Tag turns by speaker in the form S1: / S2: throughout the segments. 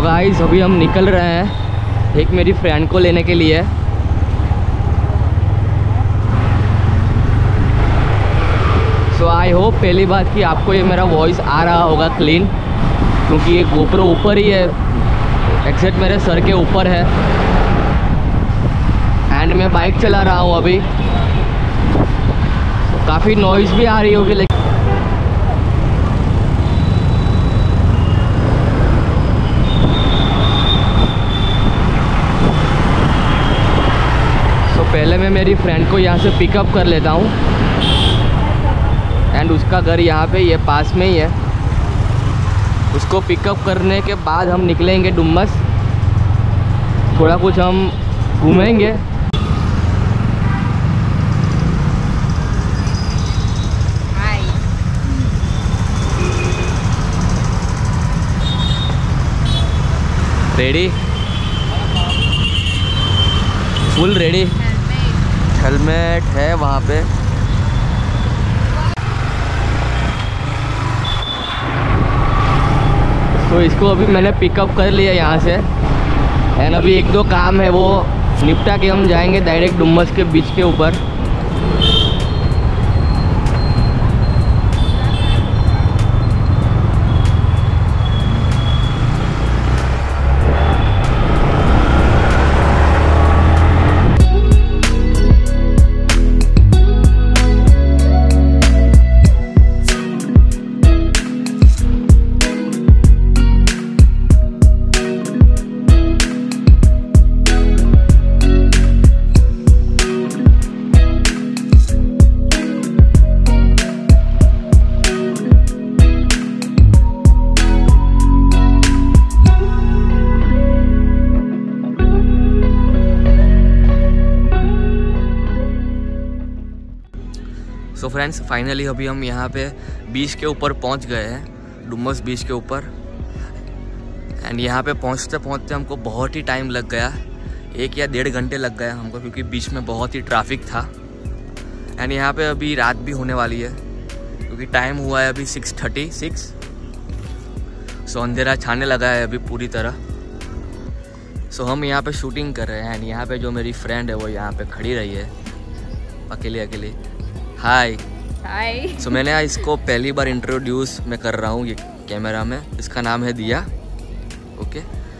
S1: तो गाइस अभी हम निकल रहे हैं एक मेरी फ्रेंड को लेने के लिए। सो आई होप पहली बात कि आपको ये मेरा वॉइस आ रहा होगा क्लीन, क्योंकि ये गोप्रो ऊपर ही है, एक्सेक्ट मेरे सर के ऊपर है एंड मैं बाइक चला रहा हूँ अभी, तो काफ़ी नॉइज़ भी आ रही होगी। लेकिन तो पहले मैं मेरी फ्रेंड को यहाँ से पिकअप कर लेता हूँ एंड उसका घर यहाँ पे ये पास में ही है। उसको पिकअप करने के बाद हम निकलेंगे डुमस, थोड़ा कुछ हम घूमेंगे। रेडी, फुल रेडी, हेलमेट है वहाँ पे। तो इसको अभी मैंने पिकअप कर लिया यहाँ से एंड अभी एक दो काम है वो निपटा के हम जाएंगे डायरेक्ट डुमस के बीच के ऊपर। सो फ्रेंड्स फाइनली अभी हम यहाँ पे बीच के ऊपर पहुँच गए हैं, डुमस बीच के ऊपर। एंड यहाँ पे पहुँचते पहुँचते हमको बहुत ही टाइम लग गया, 1 या 1.5 घंटे लग गया हमको, क्योंकि बीच में बहुत ही ट्रैफिक था। एंड यहाँ पे अभी रात भी होने वाली है, क्योंकि टाइम हुआ है अभी 6:36। सो अंधेरा छाने लगा है अभी पूरी तरह। सो हम यहाँ पे शूटिंग कर रहे हैं एंड यहाँ पे जो मेरी फ्रेंड है वो यहाँ पे खड़ी रही है अकेले अकेले। हाय
S2: हाय।
S1: सो मैंने इसको पहली बार इंट्रोड्यूस मैं कर रहा हूँ ये कैमरा में। इसका नाम है दिया। ओके,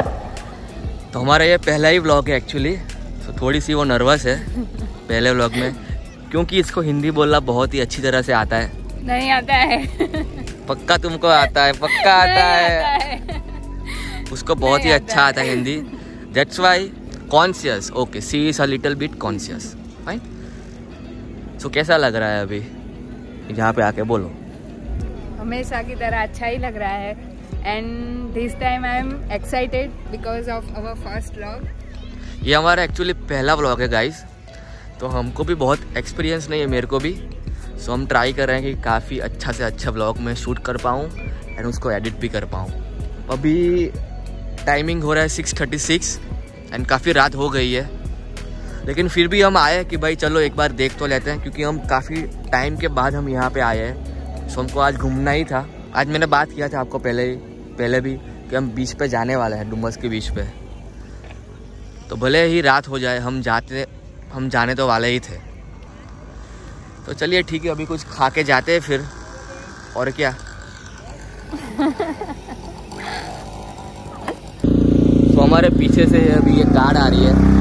S1: तो हमारा ये पहला ही व्लॉग है एक्चुअली। तो थोड़ी सी वो नर्वस है पहले व्लॉग में, क्योंकि इसको हिंदी बोलना बहुत ही अच्छी तरह से आता है।
S2: नहीं आता है।
S1: पक्का तुमको आता है? पक्का आता है। उसको बहुत ही अच्छा आता है Hindi, that's why conscious. Okay, she is a little bit conscious. Fine. So कैसा लग रहा है अभी यहाँ पे आके? बोलो।
S2: हमेशा की तरह अच्छा ही लग रहा है and this time I am excited because of our first vlog.
S1: ये हमारा एक्चुअली पहला व्लॉग है गाइस, तो हमको भी बहुत एक्सपीरियंस नहीं है, मेरे को भी। सो हम ट्राई कर रहे हैं कि काफ़ी अच्छा से अच्छा व्लॉग में शूट कर पाऊँ एंड उसको एडिट भी कर पाऊँ। अभी टाइमिंग हो रहा है 6:36 एंड काफ़ी रात हो गई है, लेकिन फिर भी हम आए कि भाई चलो एक बार देख तो लेते हैं, क्योंकि हम काफ़ी टाइम के बाद हम यहाँ पे आए हैं। सो हमको आज घूमना ही था। आज मैंने बात किया था आपको पहले भी कि हम बीच पे जाने वाले हैं, डुमस के बीच पे। तो भले ही रात हो जाए, हम जाने तो वाले ही थे। तो चलिए ठीक है, अभी कुछ खा के जाते हैं फिर, और क्या। तो हमारे पीछे से अभी ये कार आ रही है।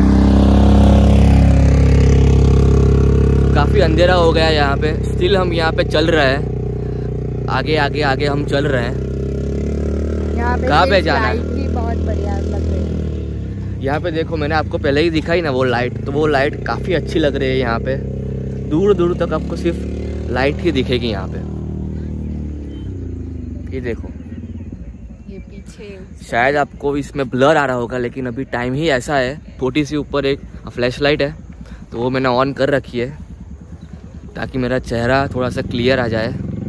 S1: काफ़ी अंधेरा हो गया यहाँ पे, स्टिल हम यहाँ पे चल रहे हैं, आगे आगे आगे हम चल रहे हैं। कहाँ पे जाना है?
S2: लाइट भी बहुत बढ़िया लग रही है।
S1: यहाँ पे देखो, मैंने आपको पहले ही दिखाई ना वो लाइट, तो वो लाइट काफ़ी अच्छी लग रही है यहाँ पे। दूर दूर तक आपको सिर्फ लाइट ही दिखेगी यहाँ पे। ये देखो,
S2: ये पीछे
S1: शायद आपको इसमें ब्लर आ रहा होगा, लेकिन अभी टाइम ही ऐसा है। छोटी सी ऊपर एक फ्लैश लाइट है, तो वो मैंने ऑन कर रखी है ताकि मेरा चेहरा थोड़ा सा क्लियर आ जाए।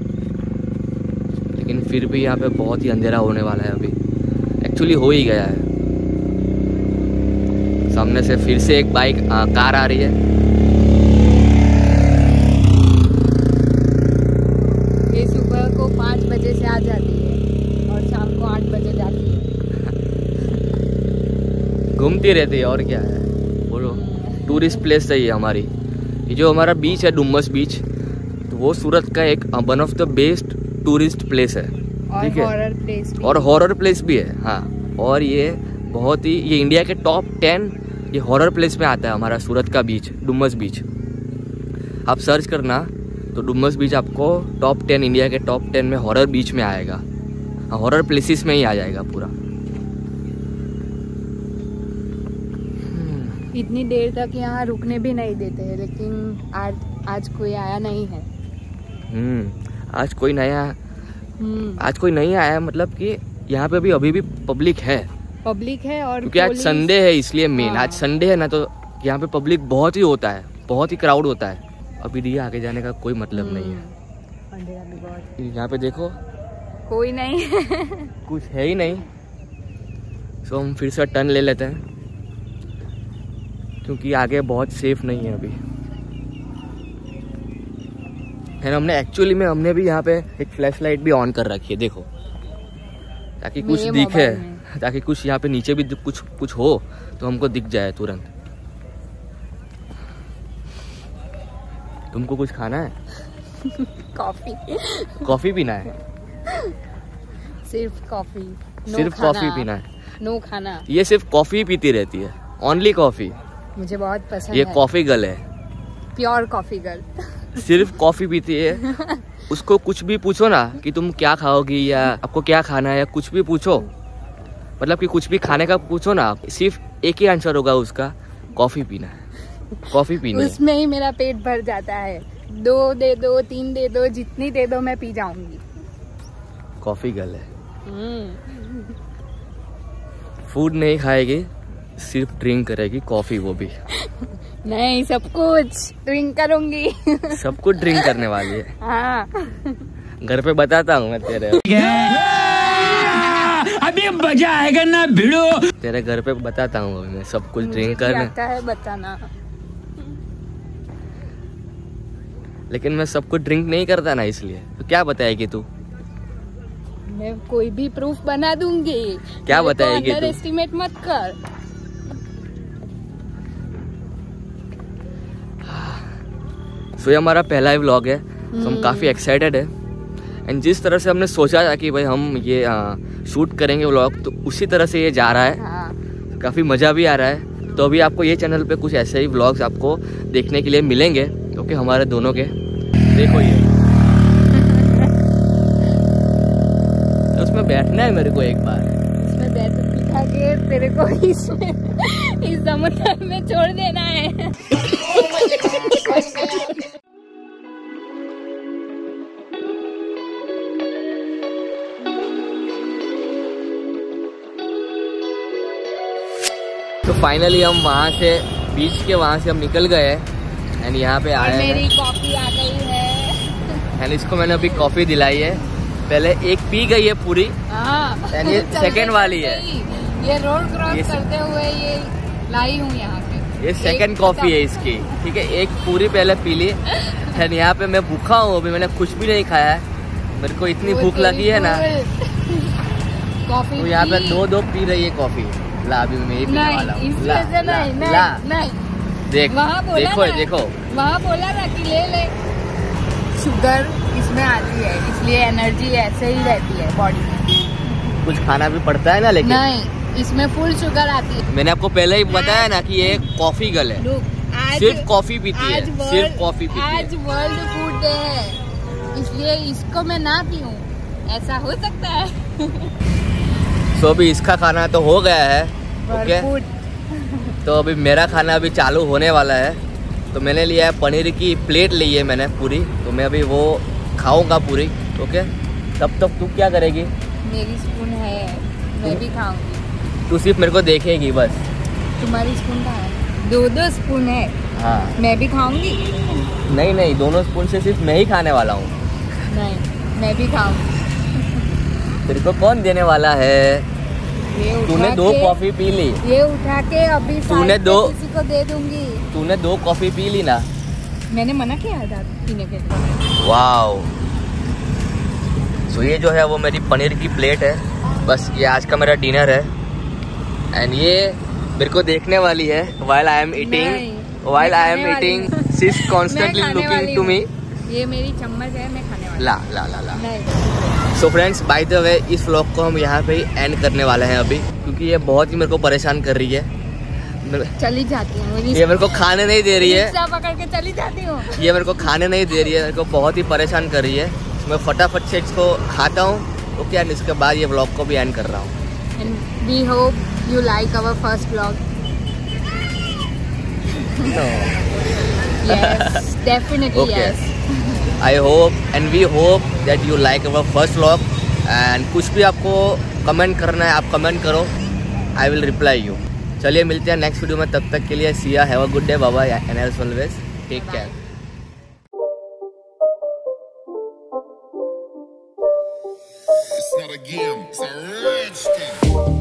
S1: लेकिन फिर भी यहाँ पे बहुत ही अंधेरा होने वाला है अभी, एक्चुअली हो ही गया है। सामने से फिर से एक कार आ रही है।
S2: ये सुबह को 5 बजे से आ जाती है और शाम को 8 बजे जाती है।
S1: घूमती रहती है और क्या है, बोलो। टूरिस्ट प्लेस है ये हमारी। ये जो हमारा बीच है डुमस बीच, तो वो सूरत का एक one of the best tourist place है, ठीक है। और हॉरर प्लेस भी है, हाँ। और ये बहुत ही, ये इंडिया के टॉप 10 ये हॉरर प्लेस में आता है हमारा सूरत का बीच, डुमस बीच। आप सर्च करना तो डुमस बीच आपको टॉप 10, इंडिया के टॉप 10 में हॉरर बीच में आएगा, हॉरर प्लेसेस में ही आ जाएगा पूरा।
S2: इतनी देर तक यहाँ रुकने भी नहीं देते हैं, लेकिन आज कोई आया नहीं है।
S1: आज कोई नहीं आया, मतलब कि यहाँ पे अभी भी पब्लिक है और क्योंकि आज संडे है इसलिए मेन। आज संडे है ना, तो यहाँ पे पब्लिक बहुत ही होता है, बहुत ही क्राउड होता है। अभी दिए आगे जाने का कोई मतलब नहीं है। यहाँ पे देखो
S2: कोई नहीं
S1: कुछ है ही नहीं। सो हम फिर से टर्न ले लेते हैं, क्योंकि आगे बहुत सेफ नहीं है अभी। है हमने भी यहाँ पे एक फ्लैश लाइट भी ऑन कर रखी है, देखो, ताकि कुछ दिखे, ताकि कुछ यहाँ पे नीचे भी कुछ हो तो हमको दिख जाए तुरंत। तुमको कुछ खाना है? कॉफी पीना है?
S2: सिर्फ कॉफी
S1: पीना है,
S2: नो खाना।
S1: ये सिर्फ कॉफी पीती रहती है, ओनली कॉफी।
S2: मुझे बहुत पसंद
S1: ये
S2: है।
S1: कॉफी गर्ल है,
S2: प्योर कॉफी गर्ल।
S1: सिर्फ कॉफी पीती है। उसको कुछ भी पूछो ना कि तुम क्या खाओगी या आपको क्या खाना है, या कुछ भी पूछो, मतलब कि कुछ भी खाने का पूछो ना, सिर्फ एक ही आंसर होगा उसका, कॉफी पीना है, कॉफी पीनी है।
S2: उसमें ही मेरा पेट भर जाता है। 2 दे दो, 3 दे दो, जितनी दे दो मैं पी जाऊंगी।
S1: कॉफी गर्ल है। फूड नहीं खाएगी, सिर्फ ड्रिंक करेगी, कॉफी वो भी
S2: नहीं, सब कुछ ड्रिंक करूंगी।
S1: सब कुछ ड्रिंक करने वाली है।
S2: हाँ।
S1: घर पे बताता हूँ मैं तेरे।
S3: अभी मजा आएगा ना भिड़ो।
S1: तेरे घर पे बताता हूँ अभी मैं सब कुछ ड्रिंक करने।
S2: आता है बताना।
S1: लेकिन मैं सब कुछ ड्रिंक नहीं करता ना, इसलिए तो क्या बताएगी तू?
S2: मैं कोई भी प्रूफ बना दूंगी।
S1: क्या बताएगी तू?
S2: अंडर एस्टिमेट मत कर।
S1: सो ये हमारा पहला ही व्लॉग है, तो हम काफ़ी एक्साइटेड है। एंड जिस तरह से हमने सोचा था कि भाई हम ये शूट करेंगे व्लॉग, तो उसी तरह से ये जा रहा है।
S2: हाँ।
S1: काफ़ी मज़ा भी आ रहा है। तो अभी आपको ये चैनल पे कुछ ऐसे ही व्लॉग्स आपको देखने के लिए मिलेंगे, क्योंकि हमारे दोनों के, देखो ये उसमें बैठना है मेरे को एक बार,
S2: इसमें बिठा के तेरे को इस समुद्र में छोड़ देना है।
S1: तो फाइनली हम वहाँ से बीच के वहाँ से हम निकल गए एंड यहाँ पे आए हैं।
S2: मेरी कॉफी आ गई है
S1: एंड इसको मैंने अभी कॉफी दिलाई है। पहले एक पी गई है पूरी, एंड ये सेकंड वाली है।
S2: ये रोड क्रॉस करते हुए ये लाई हूँ यहाँ पे।
S1: ये सेकंड कॉफी है इसकी, ठीक है। एक पूरी पहले पी ली एंड यहाँ पे मैं भूखा हूँ अभी, मैंने कुछ भी नहीं खाया है। मेरे को इतनी भूख लगी है ना।
S2: कॉफी
S1: तो यहाँ पे दो पी रही है कॉफी। ला अभी मैं ये पीने वाला हूँ। ला देख, देखो
S2: वहाँ बोला ना कि ले शुगर इसमें आती है, इसलिए एनर्जी ऐसे ही रहती है बॉडी में।
S1: कुछ खाना भी पड़ता है ना, लेकिन
S2: नहीं, इसमें फुल शुगर आती है।
S1: मैंने आपको पहले ही बताया ना कि ये कॉफी गर्ल है। सिर्फ कॉफी पीती है, सिर्फ कॉफी पीती है।
S2: आज वर्ल्ड फूड डे है, इसलिए इसको मैं ना पीऊं, ऐसा हो सकता है।
S1: तो अभी इसका खाना तो हो गया है, ओके। तो अभी मेरा खाना अभी चालू होने वाला है। तो मैंने लिया है पनीर की प्लेट ली है मैंने पूरी, तो मैं अभी वो खाऊंगा पूरी, ओके। तब तक तू क्या करेगी?
S2: मेरी स्पून है, मैं भी खाऊंगी।
S1: तू सिर्फ मेरे को देखेगी बस।
S2: तुम्हारी स्पून कहाँ है? 2 स्पून है।
S1: हाँ,
S2: मैं भी खाऊंगी।
S1: नहीं, दोनों स्पून से सिर्फ मैं ही खाने वाला हूँ।
S2: नहीं, मैं भी खाऊंगी।
S1: तेरे को कौन देने वाला है? तूने 2 कॉफी पी ली।
S2: ये उठा के अभी
S1: तूने
S2: किसी को दे दूंगी।
S1: तूने 2 कॉफी पी ली ना।
S2: मैंने मना किया था पीने के लिए।
S1: वाओ। सो ये जो है वो मेरी पनीर की प्लेट है। बस ये आज का मेरा डिनर है। एंड ये मेरे को देखने वाली है while I am eating she's constantly looking to me।
S2: ये मेरी चम्मच है, मैं खाने वाली।
S1: ला। So friends, by the way इस व्लॉग को हम यहाँ पे ही एंड करने वाले हैं अभी, क्योंकि ये बहुत ही मेरे को परेशान कर रही है।
S2: चली जाती हूँ,
S1: ये मेरे को खाने नहीं दे रही है,
S2: पकड़ के चली जाती हूँ।
S1: ये मेरे को खाने नहीं दे रही है, मेरे को बहुत ही परेशान कर रही है। मैं फटाफट से इसको खाता हूँ, ओके, एंड इसके बाद ये व्लॉग को भी एंड कर रहा हूँ।
S2: And we hope you like our first vlog.
S1: No.
S2: Yes, definitely
S1: Okay.
S2: yes.
S1: I hope and we hope that you like our first vlog, and कुछ भी आपको कमेंट करना है आप कमेंट करो, I will reply you। चलिए मिलते हैं नेक्स्ट वीडियो में, तब तक के लिए see ya, have a good day, bye bye, and as always take care।
S4: It's not a game, it's a rich thing।